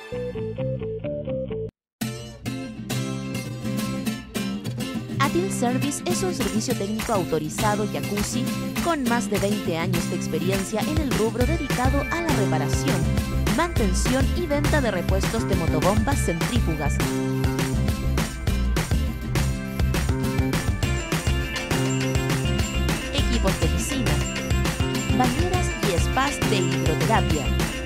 Atil Service es un servicio técnico autorizado Jacuzzi con más de 20 años de experiencia en el rubro dedicado a la reparación, mantención y venta de repuestos de motobombas centrífugas. Equipos de piscina, bañeras y spas de hidroterapia.